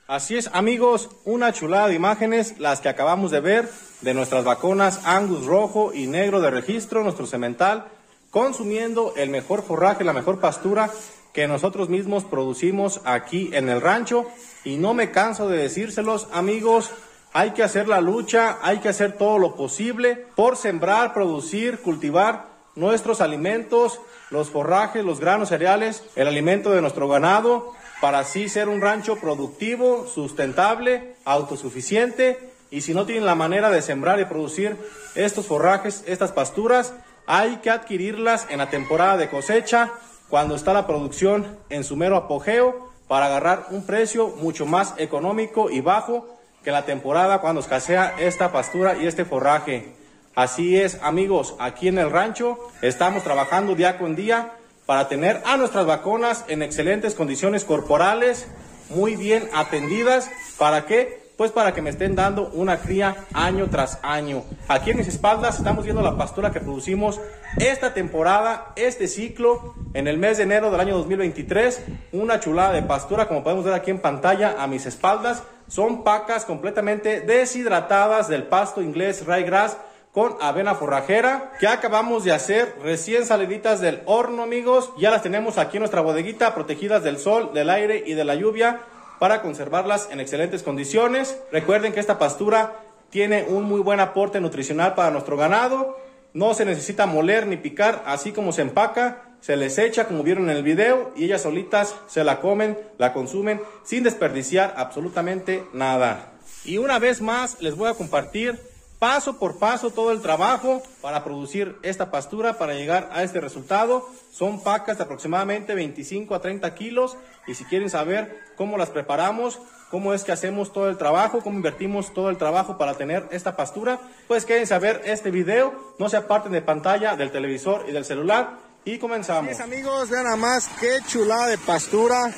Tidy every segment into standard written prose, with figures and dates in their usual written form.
Así es, amigos, una chulada de imágenes las que acabamos de ver de nuestras vaconas Angus rojo y negro de registro, nuestro semental, consumiendo el mejor forraje, la mejor pastura que nosotros mismos producimos aquí en el rancho. Y no me canso de decírselos, amigos, hay que hacer la lucha, hay que hacer todo lo posible por sembrar, producir, cultivar nuestros alimentos, los forrajes, los granos, cereales, el alimento de nuestro ganado, para así ser un rancho productivo, sustentable, autosuficiente. Y si no tienen la manera de sembrar y producir estos forrajes, estas pasturas, hay que adquirirlas en la temporada de cosecha, cuando está la producción en su mero apogeo, para agarrar un precio mucho más económico y bajo que la temporada cuando escasea esta pastura y este forraje. Así es, amigos, aquí en el rancho estamos trabajando día con día para tener a nuestras vaconas en excelentes condiciones corporales, muy bien atendidas. ¿Para qué? Pues para que me estén dando una cría año tras año. Aquí en mis espaldas estamos viendo la pastura que producimos esta temporada, este ciclo, en el mes de enero del año 2023. Una chulada de pastura, como podemos ver aquí en pantalla a mis espaldas. Son pacas completamente deshidratadas del pasto inglés ryegrass con avena forrajera, que acabamos de hacer recién saliditas del horno, amigos. Ya las tenemos aquí en nuestra bodeguita, protegidas del sol, del aire y de la lluvia, para conservarlas en excelentes condiciones. Recuerden que esta pastura tiene un muy buen aporte nutricional para nuestro ganado. No se necesita moler ni picar, así como se empaca, se les echa como vieron en el video y ellas solitas se la comen, la consumen sin desperdiciar absolutamente nada. Y una vez más les voy a compartir paso por paso todo el trabajo para producir esta pastura, para llegar a este resultado. Son pacas de aproximadamente 25 a 30 kilos y si quieren saber cómo las preparamos, cómo es que hacemos todo el trabajo, cómo invertimos todo el trabajo para tener esta pastura, pues quédense a ver este video, no se aparten de pantalla, del televisor y del celular y comenzamos. Así es, amigos, vean nada más qué chulada de pastura,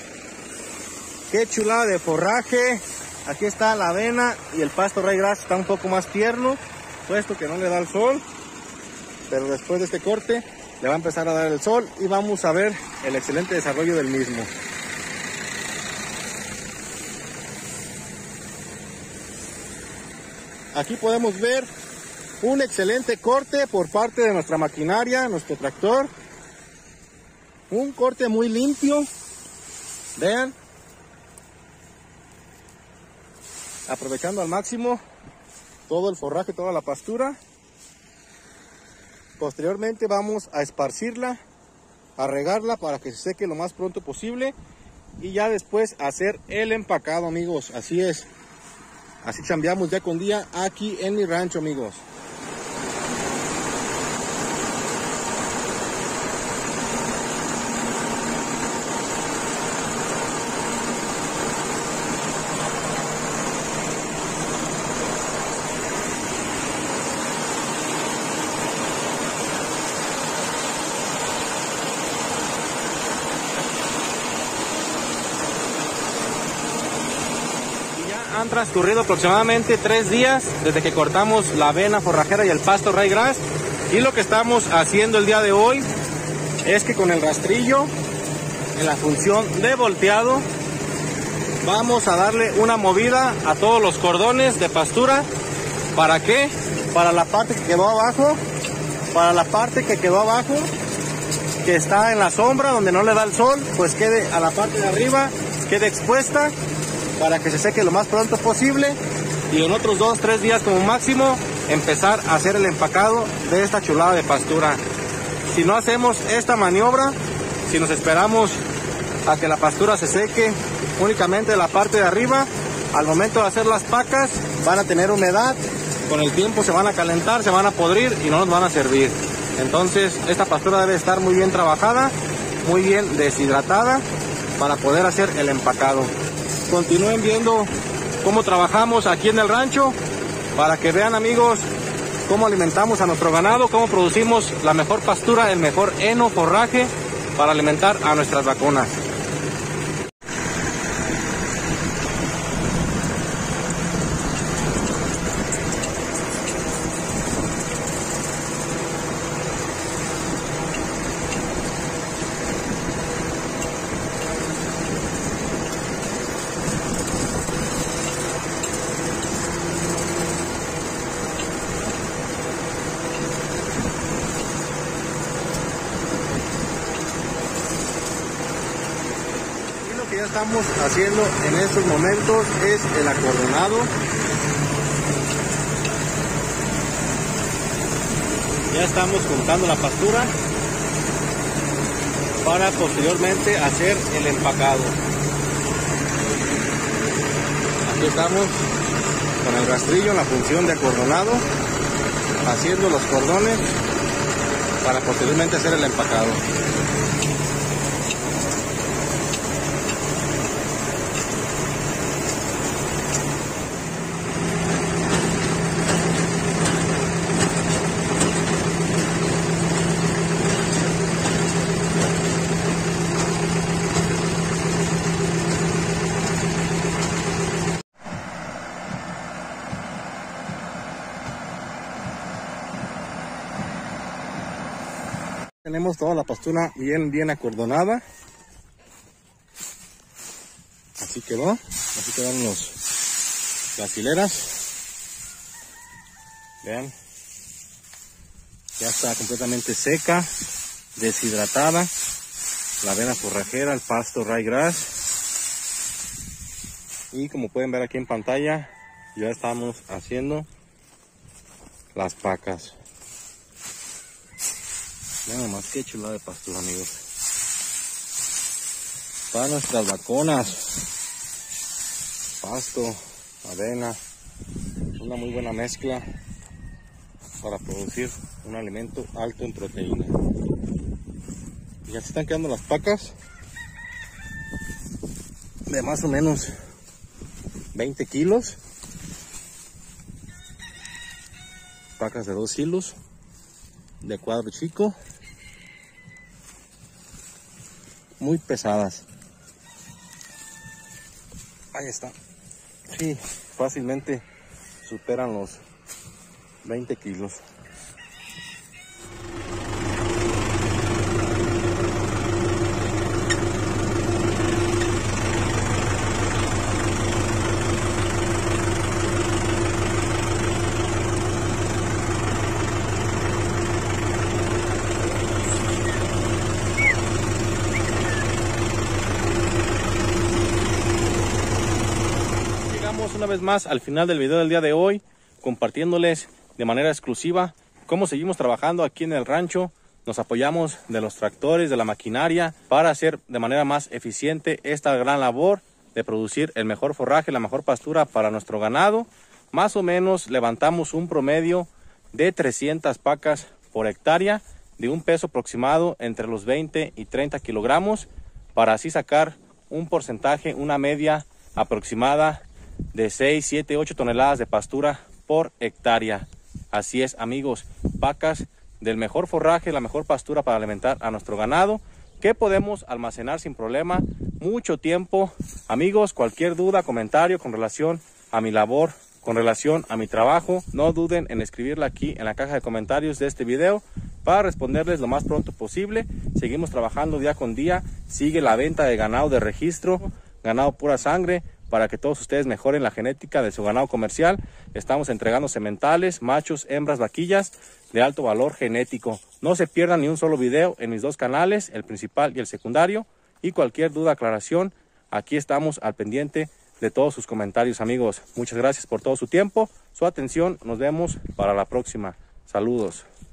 qué chulada de forraje. Aquí está la avena y el pasto ryegrass está un poco más tierno, puesto que no le da el sol, pero después de este corte le va a empezar a dar el sol y vamos a ver el excelente desarrollo del mismo. Aquí podemos ver un excelente corte por parte de nuestra maquinaria, nuestro tractor. Un corte muy limpio, vean. Aprovechando al máximo todo el forraje, toda la pastura. Posteriormente vamos a esparcirla, a regarla para que se seque lo más pronto posible y ya después hacer el empacado, amigos. Así es, así chambeamos día con día aquí en mi rancho, amigos. Han transcurrido aproximadamente 3 días desde que cortamos la avena forrajera y el pasto ryegrass, y lo que estamos haciendo el día de hoy es que con el rastrillo en la función de volteado vamos a darle una movida a todos los cordones de pastura. ¿Para qué? Para la parte que quedó abajo, que está en la sombra donde no le da el sol, pues quede a la parte de arriba, quede expuesta, para que se seque lo más pronto posible y en otros 2-3 días como máximo empezar a hacer el empacado de esta chulada de pastura. Si no hacemos esta maniobra, si nos esperamos a que la pastura se seque únicamente la parte de arriba, al momento de hacer las pacas van a tener humedad, con el tiempo se van a calentar, se van a podrir y no nos van a servir. Entonces esta pastura debe estar muy bien trabajada, muy bien deshidratada para poder hacer el empacado. Continúen viendo cómo trabajamos aquí en el rancho para que vean, amigos, cómo alimentamos a nuestro ganado, cómo producimos la mejor pastura, el mejor heno, forraje para alimentar a nuestras vacunas. estamos haciendo en estos momentos es el acordonado. Ya estamos juntando la pastura para posteriormente hacer el empacado. Aquí estamos con el rastrillo en la función de acordonado, haciendo los cordones para posteriormente hacer el empacado. Tenemos toda la pastura bien acordonada. Así quedó. Así quedaron las hileras. Vean. Ya está completamente seca, deshidratada. La avena forrajera, el pasto ryegrass. Y como pueden ver aquí en pantalla, ya estamos haciendo las pacas. Nada más, qué chulada de pastura, amigos. Para nuestras vaconas, pasto, avena, una muy buena mezcla para producir un alimento alto en proteína. Y así están quedando las pacas de más o menos 20 kilos. Pacas de 2 kilos de cuadro chico, muy pesadas. Ahí está. Sí, fácilmente superan los 20 kilos. Una vez más al final del video del día de hoy, compartiéndoles de manera exclusiva cómo seguimos trabajando aquí en el rancho. Nos apoyamos de los tractores, de la maquinaria, para hacer de manera más eficiente esta gran labor de producir el mejor forraje, la mejor pastura para nuestro ganado. Más o menos levantamos un promedio de 300 pacas por hectárea, de un peso aproximado entre los 20 y 30 kilogramos, para así sacar un porcentaje, una media aproximada de 6, 7, 8 toneladas de pastura por hectárea. Así es, amigos, pacas del mejor forraje, la mejor pastura para alimentar a nuestro ganado, que podemos almacenar sin problema mucho tiempo. Amigos, cualquier duda, comentario con relación a mi labor, con relación a mi trabajo, no duden en escribirla aquí en la caja de comentarios de este video para responderles lo más pronto posible. Seguimos trabajando día con día, sigue la venta de ganado de registro, ganado pura sangre, para que todos ustedes mejoren la genética de su ganado comercial. Estamos entregando sementales, machos, hembras, vaquillas de alto valor genético. No se pierdan ni un solo video en mis dos canales, el principal y el secundario. Y cualquier duda, aclaración, aquí estamos al pendiente de todos sus comentarios, amigos. Muchas gracias por todo su tiempo, su atención. Nos vemos para la próxima. Saludos.